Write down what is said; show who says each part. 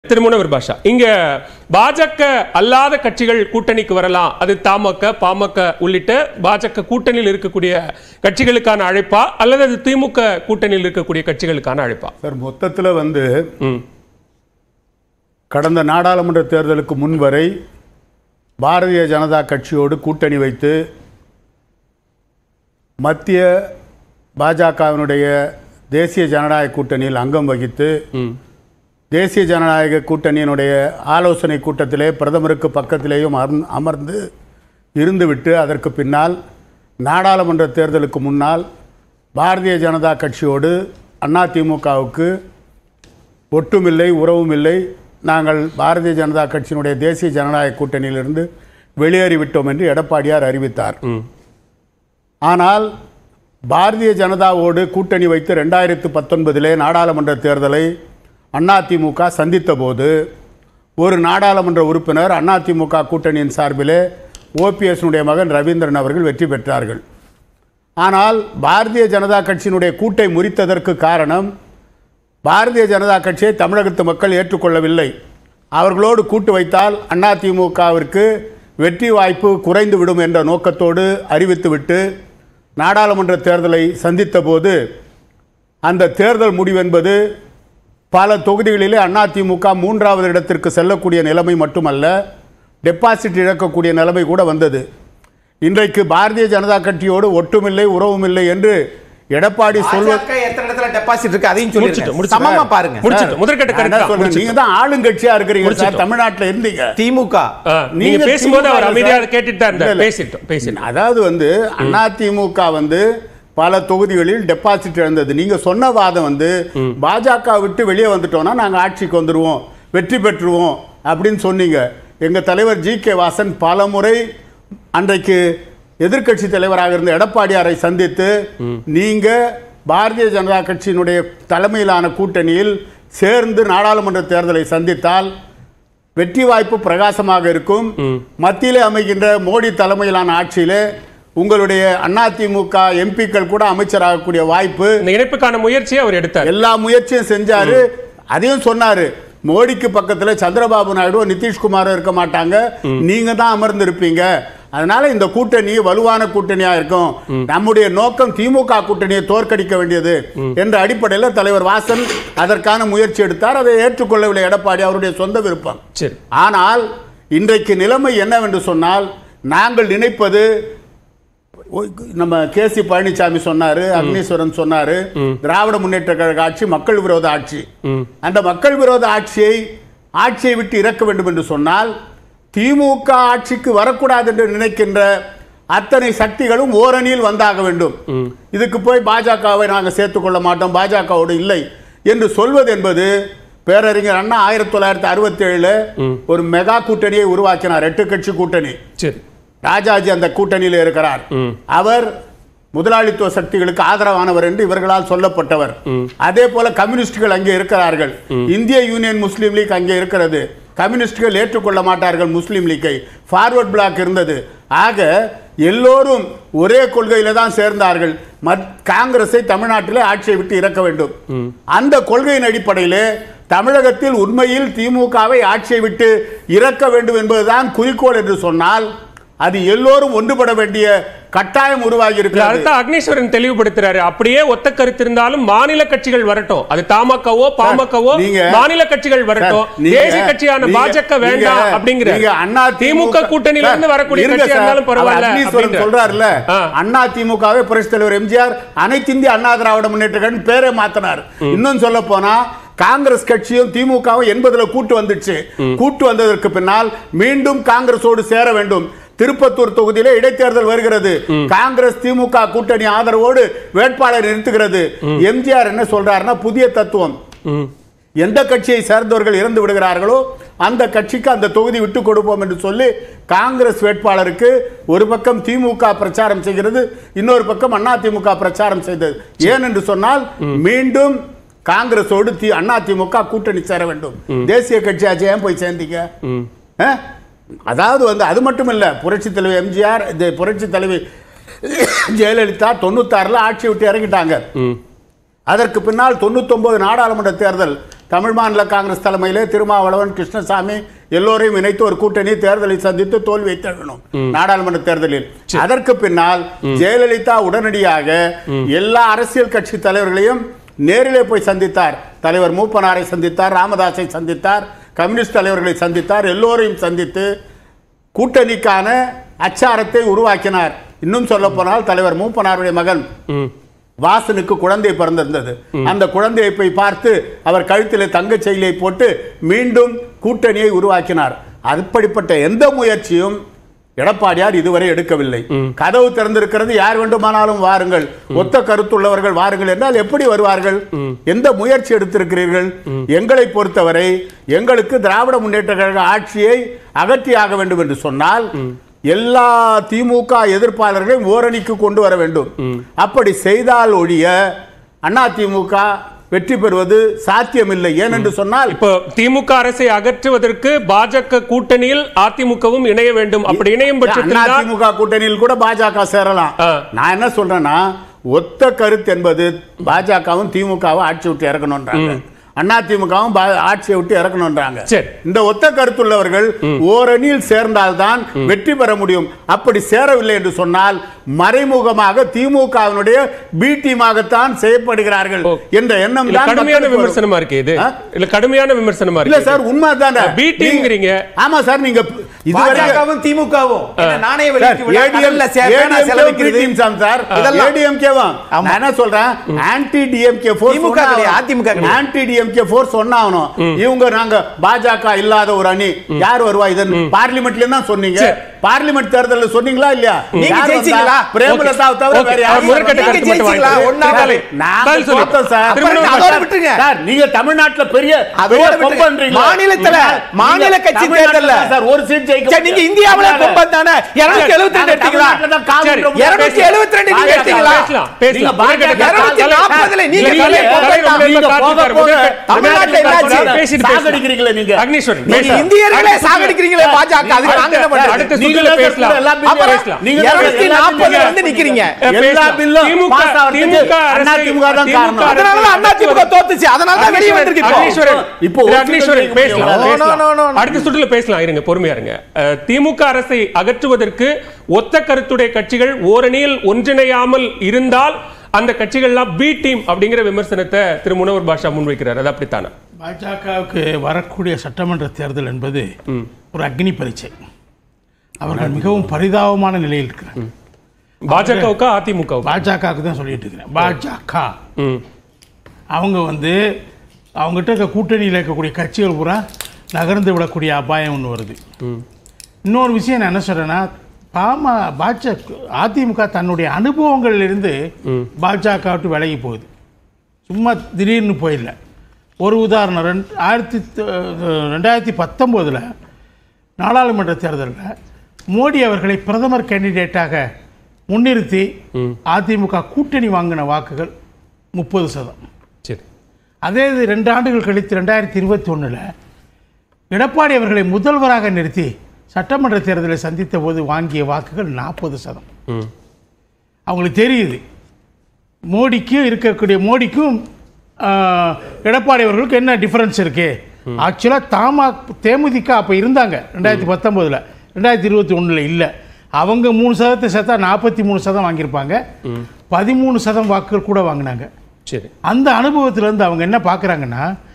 Speaker 1: திருமுனவர் பாஷா இங்க பாஜக அல்லாத கட்சிகள் கூட்டணிக்கு வரலாம். அது தமாக, பாமக உள்ளிட்ட பாஜக கூட்டணியில் இருக்கக்கூடிய கட்சிகளுக்கான அழைப்பா அல்லது அது திமுக கூட்டணியில் இருக்கக்கூடிய கட்சிகளுக்கான அழைப்பா?
Speaker 2: சார், மொத்தத்தில் கடந்த நாடாளுமன்ற தேர்தலுக்கு முன்வரை பாரதிய ஜனதா கட்சியோடு கூட்டணி வைத்து மத்திய பாஜகவினுடைய தேசிய ஜனநாயக கூட்டணியில் அங்கம் வகித்து தேசிய ஜனநாயக கூட்டணியினுடைய ஆலோசனை கூட்டத்திலே பிரதமருக்கு பக்கத்திலேயும் அமர்ந்து இருந்துவிட்டு அதற்கு பின்னால் நாடாளுமன்ற தேர்தலுக்கு முன்னால் பாரதிய ஜனதா கட்சியோடு அதிமுகவுக்கு ஒட்டுமில்லை, உறவும் இல்லை, நாங்கள் பாரதிய ஜனதா கட்சியினுடைய தேசிய ஜனநாயக கூட்டணியிலிருந்து வெளியேறிவிட்டோம் என்று எடப்பாடியார் அறிவித்தார். ஆனால் பாரதிய ஜனதாவோடு கூட்டணி வைத்து 2019 நாடாளுமன்ற தேர்தலை அதிமுக சந்தித்த போது ஒரு நாடாளுமன்ற உறுப்பினர் அதிமுக கூட்டணியின் சார்பிலே ஓபிஎஸ்னுடைய மகன் ரவீந்திரன் அவர்கள் வெற்றி பெற்றார்கள். ஆனால் பாரதிய ஜனதா கட்சியினுடைய கூட்டை முறித்ததற்கு காரணம் பாரதிய ஜனதா கட்சியை தமிழகத்து மக்கள் ஏற்றுக்கொள்ளவில்லை. அவர்களோடு கூட்டு வைத்தால் அதிமுகவிற்கு வெற்றி வாய்ப்பு குறைந்துவிடும் என்ற நோக்கத்தோடு அறிவித்துவிட்டு நாடாளுமன்ற தேர்தலை சந்தித்த போது அந்த தேர்தல் முடிவென்பது பல தொகுதிகளிலே அதிமுக 3வது இடத்திற்கு செல்லக்கூடிய நிலைமை மட்டுமல்ல, டெபாசிட் இழக்கக்கூடிய நிலைமை கூட வந்தது. இன்றைக்கு பாரதிய ஜனதா கட்சியோடு ஒட்டுமில்லை, உறவும் இல்லை என்று எடப்பாடி சொல்வது
Speaker 3: எத்தனை இடத்துல டெபாசிட் இருக்கு அதையும் சொல்லிட்டு சமமா பாருங்க.
Speaker 2: நீங்க தான் ஆளுங்கட்சியா இருக்கிறீங்க சார், தமிழ்நாட்டில் இருந்தீங்க.
Speaker 3: திமுக
Speaker 1: நீங்க பேசும்போது அவர் அமைதியாக கேட்டுட்டு தான் இருந்தார்.
Speaker 2: அதாவது அதிமுக பல தொகுதிகளில் டெபாசிட் இழந்தது. நீங்க சொன்ன வாதம் பாஜக விட்டு வெளியே வந்துட்டோம்னா நாங்க ஆட்சிக்கு வந்துருவோம், வெற்றி பெற்றுவோம் அப்படின்னு சொன்னீங்க. எங்க தலைவர் ஜி.கே. வாசன் பல முறை அன்றைக்கு எதிர்க்கட்சி தலைவராக இருந்த எடப்பாடியாரை சந்தித்து நீங்க பாரதிய ஜனதா கட்சியினுடைய தலைமையிலான கூட்டணியில் சேர்ந்து நாடாளுமன்ற தேர்தலை சந்தித்தால் வெற்றி வாய்ப்பு பிரகாசமாக இருக்கும், மத்தியிலே அமைகின்ற மோடி தலைமையிலான ஆட்சியிலே உங்களுடைய அதிமுக எம்பிக்கள் கூட அமைச்சராகக்கூடிய வாய்ப்பு,
Speaker 1: இணைப்புக்கான முயற்சியை அவர் எடுத்தார்.
Speaker 2: எல்லா முயற்சியும் செஞ்சாரு. அதையும் சொன்னாரு, மோடிக்கு பக்கத்தில் சந்திரபாபு நாயுடு நிதிஷ்குமார் இருக்க மாட்டாங்க, நீங்க தான் அமர்ந்து இருப்பீங்க, அதனால இந்த கூட்டணி வலுவான கூட்டணியா இருக்கும், நம்முடைய நோக்கம் திமுக கூட்டணியை தோற்கடிக்க வேண்டியது என்ற அடிப்படையில் தலைவர் வாசன் அதற்கான முயற்சி எடுத்தார். அதை ஏற்றுக்கொள்ளவில்லை எடப்பாடி, அவருடைய சொந்த விருப்பம். ஆனால் இன்றைக்கு நிலைமை என்னவென்று சொன்னால், நாங்கள் நினைப்பது நம்ம கே.சி. பழனிசாமி சொன்னாரு, அக்னீஸ்வரன் சொன்னாரு, திராவிட முன்னேற்ற கழக ஆட்சி மக்கள் விரோத ஆட்சி. அந்த மக்கள் விரோத ஆட்சியை விட்டு இறக்க வேண்டும் என்று சொன்னால் திமுக ஆட்சிக்கு வரக்கூடாது என்று நினைக்கின்ற அத்தனை சக்திகளும் ஓரணியில் வந்தாக வேண்டும். இதுக்கு போய் பாஜகவை நாங்கள் சேர்த்துக்கொள்ள மாட்டோம், பாஜகவோடு இல்லை என்று சொல்வது என்பது, பேரறிஞர் அண்ணா 1967 ஒரு மெகா கூட்டணியை உருவாக்கினார், 8 கட்சி கூட்டணி. ராஜாஜி அந்த கூட்டணியில் இருக்கிறார். அவர் முதலாளித்துவ சக்திகளுக்கு ஆதரவானவர் என்று இவர்களால் சொல்லப்பட்டவர். அதே போல கம்யூனிஸ்டுகள் அங்கே இருக்கிறார்கள், இந்திய யூனியன் முஸ்லீம் லீக் அங்கே இருக்கிறது. கம்யூனிஸ்டுகள் ஏற்றுக்கொள்ள மாட்டார்கள் முஸ்லீம் லீக்கை, ஃபார்வர்ட் பிளாக் இருந்தது. ஆக எல்லோரும் ஒரே கொள்கையில தான் சேர்ந்தார்கள், காங்கிரஸை தமிழ்நாட்டிலே ஆட்சியை விட்டு இறக்க வேண்டும். அந்த கொள்கையின் அடிப்படையிலே தமிழகத்தில் உண்மையில் திமுகவை ஆட்சியை விட்டு இறக்க வேண்டும் என்பதுதான் குறிக்கோள் என்று சொன்னால் அது எல்லோரும் ஒன்றுபட வேண்டிய கட்டாயம் உருவாகி இருக்கிறது.
Speaker 1: அக்னீஸ்வரன் தெளிவுபடுத்துறாரு, அப்படியே ஒத்த கருத்து இருந்தாலும் மாநில கட்சிகள் வரட்டும், அது தமாகவோ பாமகவோ மாநில கட்சிகள் வரட்டும், தேசிய கட்சியான பாஜக வேண்டாம் அப்படிங்கிற திமுக கூட்டணியில இருந்து வரக்கூடிய கட்சியா இருந்தாலும் பரவாயில்ல
Speaker 2: சொல்றாருல்ல. அண்ணா திமுகவே புரட்சித் தலைவர் எம்ஜிஆர் அனைத்து இந்திய அண்ணா திராவிட முன்னேற்ற கழகம் பேரே மாத்தினார். இன்னும் சொல்ல போனா காங்கிரஸ் கட்சியும் திமுகவும் 80 கூட்டு வந்துச்சு. கூட்டு வந்ததற்கு பின்னால் மீண்டும் காங்கிரஸோடு சேர வேண்டும். திருப்பத்தூர் தொகுதியிலே இடைத்தேர்தல் வருகிறது, காங்கிரஸ் திமுக கூட்டணி ஆதரவோடு வேட்பாளர் நிறுத்துகிறது. எம்ஜிஆர் என்ன சொல்றாருன்னா, புதிய தத்துவம், எந்த கட்சியை சேர்ந்தவர்கள் இறந்து விடுகிறார்களோ அந்த கட்சிக்கு அந்த தொகுதி விட்டு கொடுப்போம் என்று சொல்லி காங்கிரஸ் வேட்பாளருக்கு ஒரு பக்கம் திமுக பிரச்சாரம் செய்கிறது, இன்னொரு பக்கம் அதிமுக பிரச்சாரம் செய்தது. ஏன் என்று சொன்னால் மீண்டும் காங்கிரஸோடு அதிமுக கூட்டணி சேர வேண்டும். தேசிய கட்சியாச்சு ஏன் போய் சேர்ந்தீங்க? அதாவது அது மட்டும் இல்ல, புரட்சி தலைவர் எம்ஜிஆர், புரட்சி தலைவி ஜெயலலிதா 96 ஆட்சி விட்டு இறங்கிட்டாங்க. அதற்கு பின்னால் 99 நாடாளுமன்ற தேர்தல் தமிழ் மாநில காங்கிரஸ் தலைமையிலே திருமாவளவன், கிருஷ்ணசாமி எல்லோரையும் இணைத்து ஒரு கூட்டணி தேர்தலை சந்தித்து தோல்வியை தழுவினோம் நாடாளுமன்ற தேர்தலில். அதற்கு பின்னால் ஜெயலலிதா உடனடியாக எல்லா அரசியல் கட்சி தலைவர்களையும் நேரிலே போய் சந்தித்தார். தலைவர் மூப்பனாரை சந்தித்தார், ராமதாஸை சந்தித்தார், கம்யூனிஸ்ட் தலைவர்களை சந்தித்தார். எல்லோரையும் சந்தித்து கூட்டணிக்கான அச்சாரத்தை உருவாக்கினார். இன்னும் சொல்ல போனால் தலைவர் மூப்பனாருடைய மகன் வாசனுக்கு குழந்தை பிறந்திருந்தது. அந்த குழந்தையை போய் பார்த்து அவர் கழுத்திலே தங்கச் செயலியை போட்டு மீண்டும் கூட்டணியை உருவாக்கினார். அப்படிப்பட்ட எந்த முயற்சியும் எடப்பாடியார் இதுவரை எடுக்கவில்லை. கதவு திறந்திருக்கிறது, யார் வேண்டுமானாலும் வாருங்கள், ஒத்த கருத்துள்ளவர்கள் வாருங்கள் என்றால் எப்படி வருவார்கள்? எந்த முயற்சி எடுத்திருக்கிறீர்கள்? எங்களை பொறுத்தவரை எங்களுக்கு திராவிட முன்னேற்ற கழக ஆட்சியை அகற்றியாக வேண்டும் என்று சொன்னால் எல்லா திமுக எதிர்ப்பாளர்களையும் ஓரணிக்கு கொண்டு வர வேண்டும். அப்படி செய்தால் ஒழிய அதிமுக வெற்றி பெறுவது சாத்தியமில்லை. ஏனென்று சொன்னால்
Speaker 1: இப்போ திமுக அரசை அகற்றுவதற்கு பாஜக கூட்டணியில் அதிமுகவும் இணைய வேண்டும். அப்படி இணையும் பட்சத்தில்
Speaker 2: அதிமுக கூட்டணியில் கூட பாஜக சேரலாம். நான் என்ன சொல்றேன்னா, ஒத்த கருத்து என்பது பாஜகவும் திமுகவும் ஆட்சி விட்டு இறக்கணும்ன்றாங்க, அதிமுகவும் ஆட்சியை விட்டு இறக்கணும்ன்றாங்க. இந்த ஒத்த கருத்துள்ளவர்கள் ஓரணியில் சேர்ந்தால்தான் வெற்றி பெற முடியும். அப்படி சேரவில்லை என்று சொன்னால் மறைமுகமாக திமுகவினுடைய பி டீமாகத்தான் செய்யப்படுகிறார்கள் என்ற எண்ணம் தான்
Speaker 1: கடுமையான விமர்சனமா இருக்கு. இது இல்ல கடுமையான விமர்சனமா இருக்கு.
Speaker 2: இல்ல சார், உண்மைதான்.
Speaker 1: பி டீம்ங்கறீங்க.
Speaker 2: ஆமா சார், நீங்க
Speaker 3: பாஜகவும் திமுகவும் நாணய வெளியீட்டு விழாக்கள்ல சேர்த்தா செலவிக்கிறது டீம் சார்.
Speaker 2: ஏடிஎம்கேவும் நான் என்ன சொல்றேன், ஆன்டி டிஎம்கே ஃபோர்ஸ்,
Speaker 3: திமுக கிடையாது, அதிமுக கிடையாது,
Speaker 2: ஆன்டி டிஎம்கே ஃபோர்ஸ் சொன்னாகணும். இவங்க நாங்க பாஜக இல்லாத ஒரு அணி, யார் வருவா? இதன் பார்லிமெண்ட்ல தான் சொன்னீங்க. பார்லிமெண்ட் தேர்தலில் சொன்னீங்களா இல்லையா?
Speaker 3: நீங்க ஜெயிச்சீங்களா?
Speaker 2: பிரேமலதாவை தவிர வேற யாரும்
Speaker 3: ஜெயிச்சீங்களா? ஒண்ணாவே
Speaker 2: நான் சொல்றேன் சார்.
Speaker 3: அதோட விட்டுங்க
Speaker 2: சார், நீங்க தமிழ்நாட்டுல பெரிய
Speaker 3: பண்றீங்க. மாநில கட்சி தேர்தல்ல
Speaker 2: சார் ஒரு சீட் ஜெயிக்க.
Speaker 3: நீங்க இந்தியாவுல கொம்பன் தானே 272 எடுத்தீங்களா? 272 நீங்க எடுத்தீங்களா?
Speaker 1: பேசலாம்.
Speaker 3: 240ல நீங்க
Speaker 2: சாகடிக்கிறீங்களே நீங்க.
Speaker 1: அக்னீஸ்வரன்,
Speaker 3: நீங்க இந்தியர்களே சாகடிக்கிறீங்களே பாஜக. அதுக்கு நாங்க என்ன பண்றது?
Speaker 1: அடுத்த சுற்றுல பேசலாம்.
Speaker 3: நீங்க 240ல வந்து நிக்கிறீங்க.
Speaker 2: எல்லா பில்லும் பாஸ் ஆவறதுக்கு அதிமுக தான் காரணம்.
Speaker 3: அதனால தான் அதிமுக தோத்துச்சு. அதனால தான் வெளிய வந்திருக்கு.
Speaker 1: இப்போ அக்னீஸ்வரன் பேசலாம். அடுத்த சுற்றுல பேசலாம். இருங்க, பொறுமையா இருங்க. திமுக அரசை அகற்றுவதற்கு ஒத்த கருத்துடைய கட்சிகள் ஓரணியில் ஒன்றிணையாமல் இருந்தால் அந்த கட்சிகள்லாம் பி டீம் அப்படிங்கிற விமர்சனத்தை திரு முனவர் பாஷா முன்வைக்கிறார். அது அப்படித்தானே?
Speaker 4: பாஜகவுக்கு வரக்கூடிய சட்டமன்ற தேர்தல் என்பது ஒரு அக்னி பரீட்சை. அவர்கள் மிகவும் பரிதாபமான நிலையில் இருக்கிறாங்க.
Speaker 1: பாஜகவுக்கா அதிமுக?
Speaker 4: பாஜகவுக்கு தான் சொல்லிட்டு இருக்கிறேன். பாஜக அவங்க அவங்ககிட்ட இருக்க கூட்டணியில் இருக்கக்கூடிய கட்சிகள் பூரா நகர்ந்து விடக்கூடிய அபாயம் ஒன்று வருது. இன்னொரு விஷயம் நான் என்ன சொல்றேன்னா, அதிமுக தன்னுடைய அனுபவங்களிலிருந்து பாஜக விட்டு விலகி போகுது. சும்மா திடீர்னு போயிடல. ஒரு உதாரணம், 2019 நாடாளுமன்ற தேர்தலில் மோடி அவர்களை பிரதமர் கேண்டிடேட்டாக முன்னிறுத்தி அதிமுக கூட்டணி வாங்கின வாக்குகள் 30%.
Speaker 1: சரி,
Speaker 4: அதே இது 2 ஆண்டுகள் கழித்து 2021 எடப்பாடி அவர்களை முதல்வராக நிறுத்தி சட்டமன்ற தேர்தலை சந்தித்த போது வாங்கிய வாக்குகள் 40%. அவங்களுக்கு தெரியுது மோடிக்கும் எடப்பாடி அவர்களுக்கு என்ன டிஃபரன்ஸ் இருக்கு. ஆக்சுவலாக தேமுதிக அப்போ இருந்தாங்க 2019, 2021 இல்லை. அவங்க 3% சேர்த்தா 43% வாங்கியிருப்பாங்க. 13% வாக்குகள் கூட வாங்கினாங்க.
Speaker 1: சரி,
Speaker 4: அந்த அனுபவத்திலேருந்து அவங்க என்ன பார்க்குறாங்கன்னா,